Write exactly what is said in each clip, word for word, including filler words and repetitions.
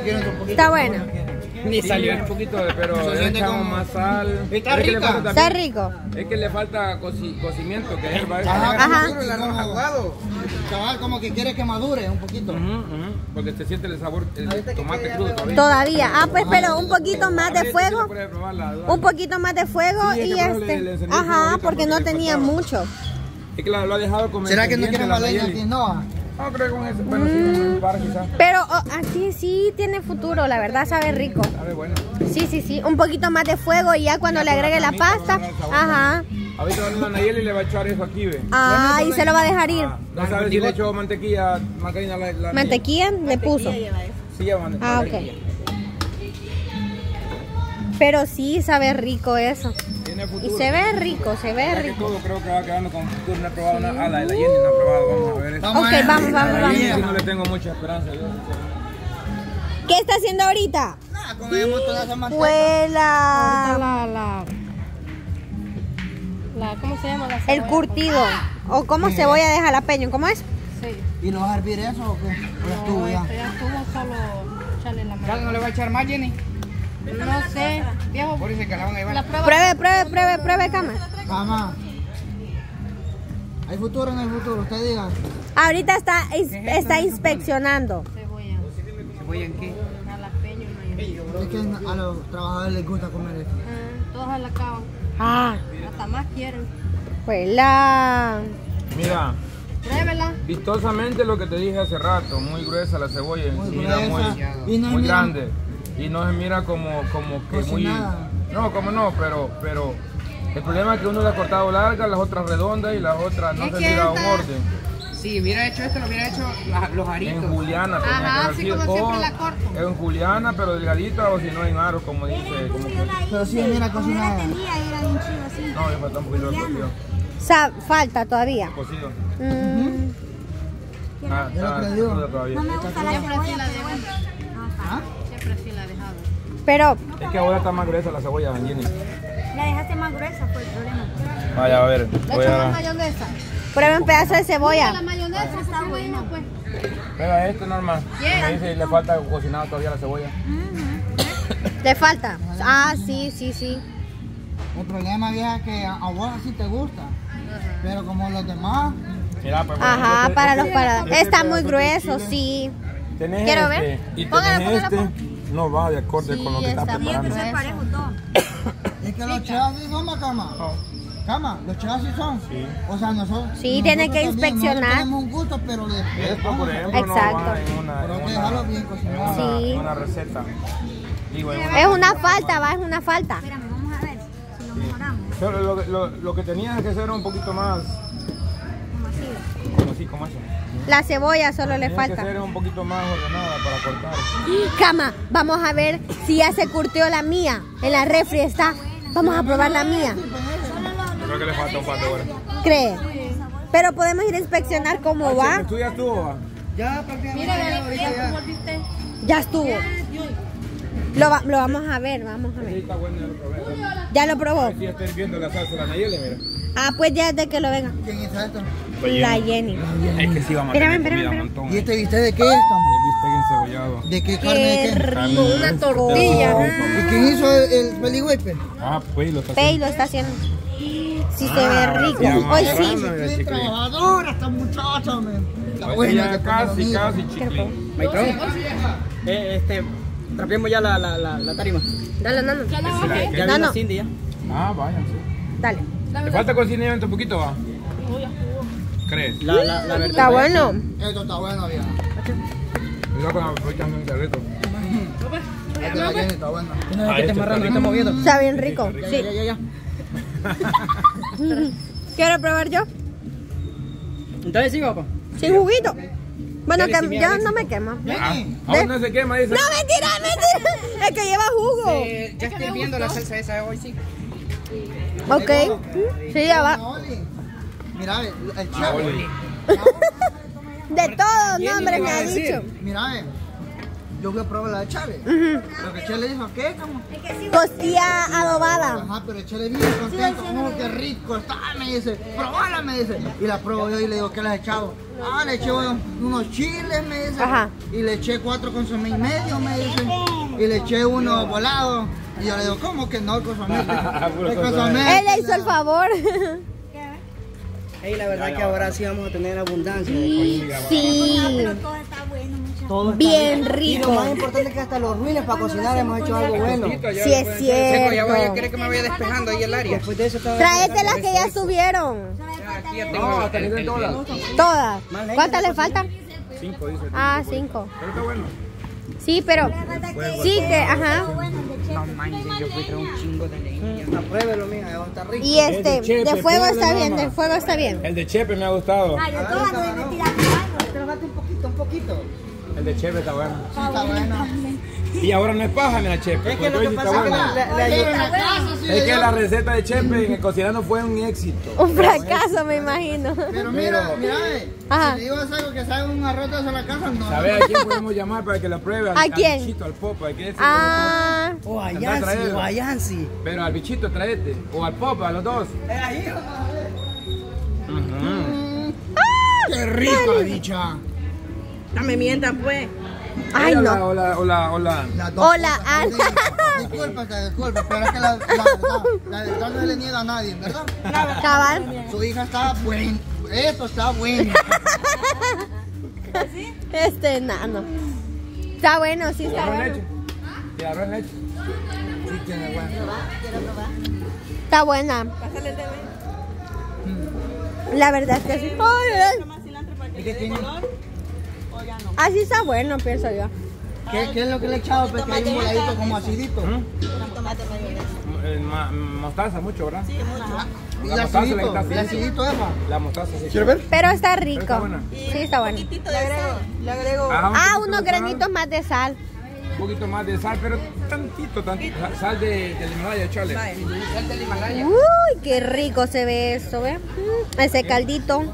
quieren un poquito. Está buena. Ni salió un poquito, pero le echamos más sal. Está rica. Está rico. Es que le falta coci cocimiento, que es el Ajá, Ajá. el arroz aguado. Chaval, como que quiere que madure un poquito. Uh -huh, uh -huh, porque se siente el sabor, el tomate crudo todavía. Todavía. Ah, pues, pero un poquito más de fuego. Un poquito más de fuego Sí, es y que por eso este. le- le encendí Ajá, ahorita porque porque no le tenía faltaba. mucho. Es que lo, lo ha dejado con ¿Será que no ingredientes quieren la la leña Nayeli. aquí? No. No, creo que con eso. Bueno, sí, un par quizás. Pero oh, así sí tiene futuro, la verdad sabe rico. Sabe bueno. Sí, sí, sí. Un poquito más de fuego y ya cuando Ya le con agregue la cremita pasta. va a dar sabor. Ajá. Ahorita va a Nayeli y le va a echar eso aquí, ve. Ah, y se lo va a dejar ir. Ah, no sabe si le echó mantequilla, margarina, la, la Mantequilla le puso. Sí, lleva mantequilla. Ah, ok. Pero sí sabe rico eso. Tiene Y futuro. se ve rico, se ve Ya que rico. todo creo que va quedando con futuro. No he probado una. Ah, la de la Jenny no he probado. Vamos a ver esto. Ok, vamos, La vamos, de la Jenny sí vamos. no le tengo mucha esperanza. Yo. ¿Qué está haciendo ahorita? Nada, comemos toda esa manteca. Huela. La, la, la, ¿cómo se llama? La El cebolla curtido. O como cebolla de jalapeño. ¿Cómo es? con- Sí. ¿Y lo vas a hervir eso o qué? ¿O ya estuvo No, ya? esto ya estuvo, solo echarle la ¿Ya mano. no le va a echar más, Jenny? No sé, viejo. Por eso que la van a llevar. La prueba. Pruebe, pruebe, pruebe, pruebe, cama. Mamá. ¿Hay futuro o no hay futuro? Usted diga. Ahorita está, está inspeccionando. Cebolla, ¿Cebolla en qué? jalapeño y mayonesa. Es que a los trabajadores les gusta comer esto. Ah, todos la acaban. Ah, Hasta más quieren. huela. Mira, Pruébela. vistosamente lo que te dije hace rato. Muy gruesa la cebolla. Muy se mira gruesa. muy, Y no muy mira- grande. Y no se mira como, como que muy. Cocinada. No, como no, pero. pero el problema es que uno la ha cortado larga, las otras redondas y las otras no Es se que mira un esta- orden. Si hubiera hecho esto, lo hubiera hecho la- los aritos. En juliana tenía Ajá, que haber así sido. como siempre o la corto. En juliana, pero delgadita o si no en aros, como dice. Como que, Pero sí, mira, cocinada. no, le falta un poquito de cocido. Sa- falta todavía. Cocido. Mm, Ah, Ya lo está creyó. cruda todavía. Siempre así la dejo. ¿Ah? Siempre así la he dejado. pero Es que ahora está más gruesa la cebolla, Jenny. La dejaste más gruesa, fue el problema. Vaya, a ver. Le Voy echo la a. mayonesa. pruebe un pedazo de La cebolla. mayonesa está buena, pues. Pega esto, normal. Bien. Me dice, le falta cocinado todavía la cebolla. ¿Le falta? Ah, sí, sí, sí. El problema, vieja, es que a a vos sí te gusta. Pero como los demás, Mira, pues, Ajá, este- para este- los para. este Está pedazo muy de grueso, chile, sí. Tenés Quiero este, ver. y Póngalo, tenés póngalo, este, no va de acorde Sí, con lo que estás está muy preparando. grueso. Parejo todo. es que los chasis son, ma, cama. No. Cama, los chasis son. Sí. O sea, nosotros. Sí, nosotros tiene que también, inspeccionar. nosotros tenemos un gusto, pero le. Esto, por ejemplo, Exacto. no va en una, Pero hay en que una, dejarlo bien en cocinado. una, Sí. en una receta. Digo, en Es una falta, va, es una falta. Espérame, vamos a ver si lo mejoramos. Solo lo, que- lo, lo que tenías que hacer era un poquito más, Como así. como así, como eso. La cebolla solo le Tenías que falta. ser un poquito más ordenada para cortar. Cama, vamos a ver si ya se curtió la mía. En la refri está. Vamos a probar la mía. Yo creo que le falta un par de horas. ¿Cree? Pero podemos ir a inspeccionar cómo va. ¿Tú ya estuvo? Va? Ya, prácticamente. Mira, ya, ve, ahorita ve, ya. ¿cómo viste? Ya estuvo. Lo, va- lo vamos a ver, vamos a Sí, ver. está bueno, ya lo probé. ¿Ya lo probó? Sí, estoy viendo la salsa de la Nayeli, mira. Ah, pues ya desde que lo venga. ¿Quién es esto? La Jenny. Es que sí, vamos a Espérame, tener comida espérame, un montón. ¿Y este bistec de qué es, cama? El bistec encebollado. ¿De qué carne de Qué qué? rico, una tortilla. ¿Y quién hizo el, el peligüepe? Ah, pues lo está Pey haciendo. lo está haciendo. Sí se Ah, ve ahora rico. sí, vamos Hoy a sí. agarrarlo. Mira, Qué chicle. trabajadora esta muchacha, man. La Pues buena ya que casi, pone la casi, vida. chicle. Maitrón, eh, este, trapeemos ya la, la, la, la tarima. Dale, no, no. Ya No, vino no. Cindy ya. Ah, vayan, sí. Dale. ¿Le falta cocinamiento un poquito, va? ¿Crees? La, la, la verdura. Está bueno. Esto está bueno, vieja. Cuidado con la fecha en el carrito. Esta de la Jenny está buena. Una Ah, vez que este te amarrando, está está moviendo. Está bien rico. Ya, Sí. ya, ya, ya. ¿Quiero probar yo? Entonces sí, papá. Sin juguito. Bueno, Ya que le yo hicimos no me quemo. Ah, aún no se quema, dice. No, mentira, mentira. Es que lleva jugo. Eh, ya estoy viendo la salsa esa de hoy, sí. Ok. Sí, ya va. Oli. Mira, el, el Ah, chef. Oli. De todos Jenny nombres le me iba a ha decir. dicho. Mira, ve. yo fui a probar la de Chele. Ujú. Lo que Chele dijo, ¿qué? ¿Cómo? Costilla adobada. Ajá, pero Chele bien contento, oh, qué rico está, me dice, probala, me dice. Y la pruebo yo y le digo, ¿qué le has echado? Ah, le eché unos, unos chiles, me dice. Ajá. Y le eché cuatro consomé y medio, me dice. Y le eché uno volado. Y yo le digo, ¿cómo que no el consomé? El consomé. Él le hizo el favor. Hey, la verdad que ahora sí vamos a tener abundancia de comida. Sí. Pero todo está bueno, muchachos. Todo está Bien Y lo rico. más importante es que hasta los ruines para cocinar hemos hecho algo bueno. Sí es cierto. que me vaya despejando ahí el área? Después de eso estaba- Tráete las que ya subieron. Aquí ya tengo No, el- hasta que el- den todas. Todas. Más leña ¿Cuántas le le faltan? Cinco, dice. Ah, cinco. Pero está bueno. Sí, pero sí que, ajá. No manches, yo fui a traer un chingo de leña. Apruébelo, mija, va a estar rico. Y este, Chepe, de fuego ponle está bien, nomás. de fuego está bien. El de Chepe me ha gustado. Ay, yo todas no me tirando algo. Pero date un poquito, un poquito. El de Chepe está bueno. Sí, está bueno. Y ahora no es paja, mira, Chepe. Es que lo Pues que está pasa es que bueno. le, le Pero en ayuda. la casa sí le Es que dio. la receta de Chepe en el cocinando fue un éxito. Un fracaso, me imagino. Pero mira, Pero- mira, eh, Ajá. si le digo algo que sabe un arroz de eso a la casa, no. ¿Sabes a quién podemos llamar para que lo pruebe? Al, ¿A al quién? bichito, al popa. Hay que decirle Ah, O a Anda a Yancy, traerlo. o a Yancy. pero al bichito traete. O al popa, a los dos. Ujú. ¡Qué rica, dicha! No me mientan, pues. ay Ella no. la- O la, o la, o la. Las dos Hola, cosas, Ana. disculpa, disculpa, disculpa, pero es que la, la verdad, la verdad no se le niega a nadie, ¿verdad? Cabal. Su hija está buena, esto está bueno. Este enano. Está bueno, sí está ¿Arroz en bueno. leche? ¿Y arroz en leche? Sí, tiene bueno. Está buena. La verdad es que sí. Ay, ay. ¿Y qué tiene? Así está bueno, pienso yo. ¿Qué, qué es lo que le he echado? Porque hay un voladito como acidito. Eh, ma- mostaza mucho, ¿verdad? Sí, Y La el mostaza le acidito, quita el así. acidito, Eva. La mostaza sí. ¿Quieres ver? Pero está Está rico. buena. Sí, está bueno. Le agrego. Ajá, un Ah, poquito unos de sal, granitos más de sal. Un poquito más de sal, pero tantito, tantito. Sal de, del Himalaya, chale. Uy, qué rico se ve eso, ¿ves? Mm, ese caldito.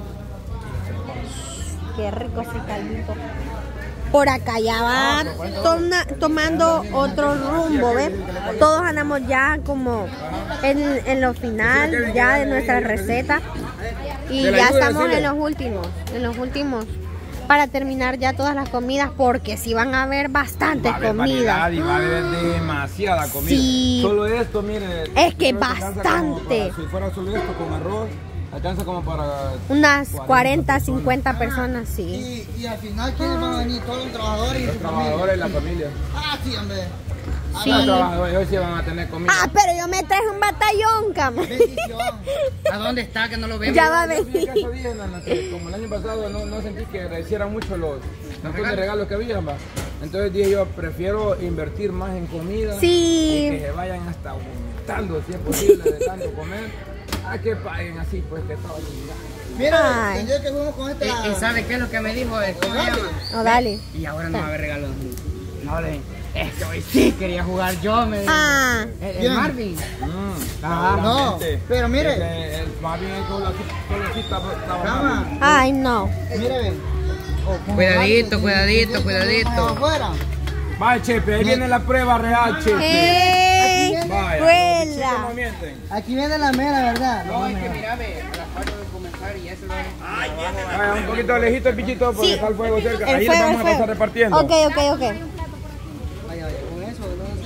Qué rico ese caldito. Por acá ya va toma- tomando otro rumbo, ¿ves? Todos andamos ya como en, en lo final ya de nuestra receta. Y ¿De la ya ayuda, estamos en decirle? los últimos, en los últimos. Para terminar ya todas las comidas, porque sí van a haber bastantes Va a haber comidas. variedad y va a haber demasiada comida. Sí. Solo esto, mire. Es que creo alcanza como bastante. para- si fuera solo esto con arroz, alcanza como para. Unas cuarenta, personas. cincuenta personas, sí. Y, y al final, ¿quiénes van a venir? Todos los trabajadores y Los su trabajadores y familia. la familia. Ah, sí, hombre. Sí. Los trabajadores hoy sí van a tener comida. Ah, pero yo me traje un batallón, cama. Bendición. ¿A dónde está? Que no lo vemos. Ya va a Yo fui a venir. casa día, nana, que como el año pasado no, no sentí que agradecieran mucho los, los regalos. regalos que había, va. Entonces dije yo, prefiero invertir más en comida Sí. y que se vayan hasta vomitando si es posible de tanto comer, a que paguen así, pues que todo Mira, Ay. el día que fuimos con esta... ¿Y, y sabe qué es lo que me dijo? Eh, ¿Cómo se llama? No, dale. Y ahora no va a haber regalos. No, le es que hoy sí quería jugar yo, me dijo. Ah, El, el Bien. Marvin. Mm, Ah, no, seguramente. pero mire. El, el, más bien el solo así, solo así está trabajando. Cama, ay, no. mire, ven. Oh, con Cuidadito, el cuidadito, mate, cuidadito. allá afuera. Va, Chepe, ahí viene la prueba real, Chepe. ¡Eh! Vaya, ¡Vuela! no mienten. Aquí viene la mera, ¿verdad? No, es que mira, ve, a la parte de comenzar y eso lo Vaya, un poquito lejito el bichito porque Sí. está el fuego cerca. El Ahí fuego, lo el vamos a pasar fuego. repartiendo. Ok, ok, ok. Vaya, vaya, con eso,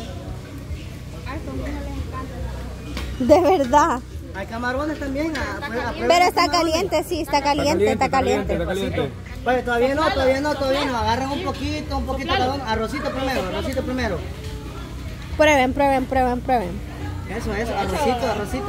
¿no? De verdad. Hay camarones también. a- a- a- Pero está caliente, sí, está caliente, está caliente. Está caliente. Vale, todavía no, todavía no, todavía no. Agarran un poquito, un poquito cada uno. Arrocito primero, arrocito primero. Prueben, prueben, prueben, prueben. Eso, eso, arrocito, arrocito.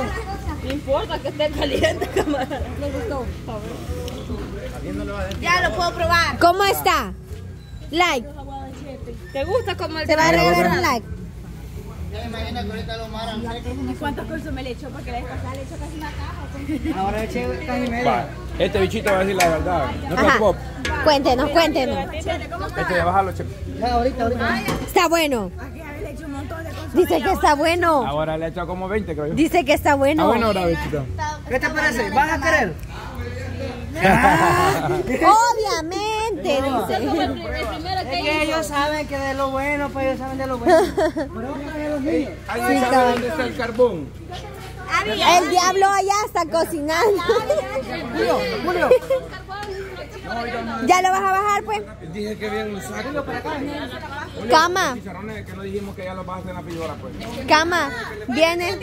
Ya lo puedo probar. ¿Cómo está? Like. ¿Te gusta como el ¿Te va a regalar un like? Ya me imagino que ahorita lo maran. ¿Cuántos cursos me le echó? Porque la vez pasada le echó casi una caja. Ahora eché casi Va, media. este bichito va a decir la verdad. No es Ajá. pop. Cuéntenos, cuéntenos. Este de bajarlo, Chepe. Ya, ahorita, ahorita. Está bueno. Le echó un montón de cosas. Dice que está bueno. Ahora le he echado como veinte, creo yo. Dice que está Ah, bueno. bueno, ahora, bichito. ¿Qué te parece? ¿Vas a querer? Obviamente, dice. el primero Es que ellos saben que de lo bueno, pues ellos saben de lo bueno. ¿Alguien sabe dónde está el carbón? El diablo allá está cocinando. Julio, Julio. ¿Ya lo vas a bajar, pues? Dije que había un saco. Cama, Chicharrones que no dijimos que ya los vas a hacer en la pillora, pues. cama, viene,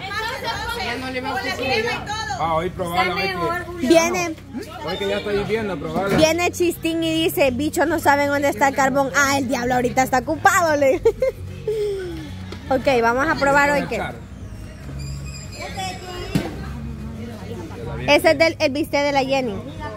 Ah, hoy probarla, hoy que, viene, hoy que ya estoy viendo, probarla. viene Chistín y dice, bichos no saben dónde está el carbón. Ah, el diablo ahorita está ocupado, le. Ok, vamos a probar hoy qué. Ese es del, el bistec de la Jenny.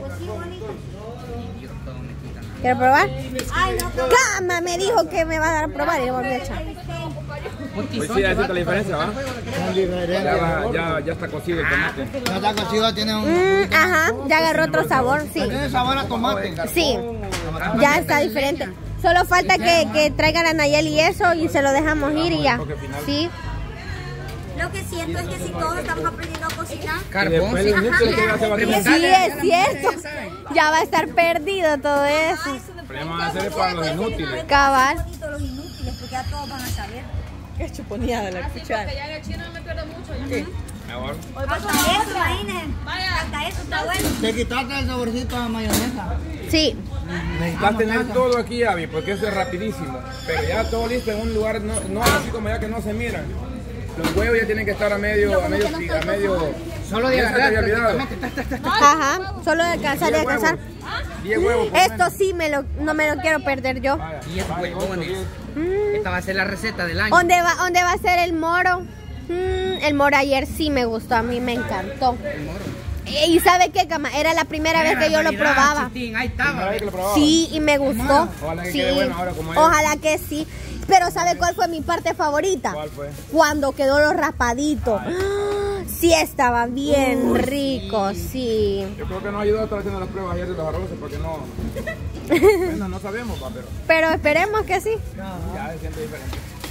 ¿Quieres probar? Cama, me dijo que me va a dar a probar y le volví a echar. Pues sí, ya siento la diferencia, ¿va? Ya, va- ya, ya está cocido el tomate. Ya está cocido, tiene un... Mm, ajá, ya agarró otro sabor, sí. Tiene sabor a tomate. Sí, ya está diferente. Solo falta que, que traigan a Nayeli y eso y se lo dejamos ir y ya. Sí. Lo que siento es que si todos estamos aprendiendo a cocinar, Y después los inútiles que ya se va a quemar. Sí, es cierto. Ya va a estar perdido todo eso. El problema va a ser para los inútiles. Cabal. bonito los inútiles, porque ya todos van a saber. Qué chuponeada la cuchara. Ya en el chino me pierdo mucho. Mejor. Hasta eso, imagínense. Hasta eso está bueno. Te quitaste el saborcito de mayonesa. Sí. Necesitas tener todo aquí, Abby, porque eso es rapidísimo. Pero ya todo listo en un lugar, no, no así como ya que no se miran. Los huevos ya tienen que estar a medio, a medio, a medio. Solo de Ya se te había agarrar. olvidado. Ajá. Solo de alcanzar y diez alcanzar. huevos. diez huevos. por Esto menos. sí me lo, no me lo quiero perder yo. Vaya, diez vaya, huevones. diez. Esta va a ser la receta del año. ¿Dónde va, dónde va a ser el moro? Mm, el moro ayer sí me gustó, a mí me encantó. Eh, ¿Y sabe qué, cama? Era la primera vez que yo lo probaba. Chistín, ahí Primera estaba. vez que lo probaba. Sí, y me gustó. Ojalá que Sí, quede bueno ahora como es. ojalá que sí. Pero ¿sabe cuál fue mi parte favorita? ¿Cuál fue? Cuando quedó los raspaditos. ¡Ah! Sí, estaban bien ricos, sí. Yo creo que nos ayudó a estar haciendo las pruebas ayer de los arroces porque no. Bueno, no sabemos, pa, pero Pero esperemos que sí. ya se siente diferente.